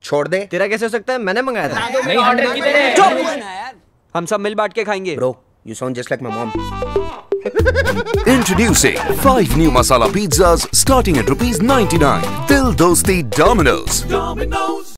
छोड़ दे। तेरा कैसे हो सकता है? मैंने मंगाया था। नहीं 100 की दे दे। चुप! हम सब मिल बांट के खाएंगे। Bro, you sound just like my mom. Introducing 5 new masala pizzas starting at ₹99. Dil Dosti Domino's.